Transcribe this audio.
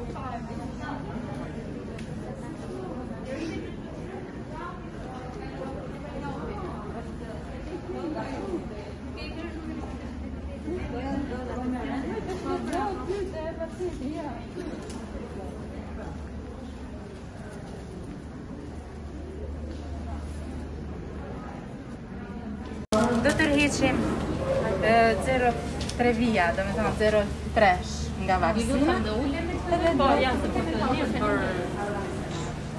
Do tërheqim 0-3 vija, do me thonë 0-3 nga vaksina. Po, ja, se po të një për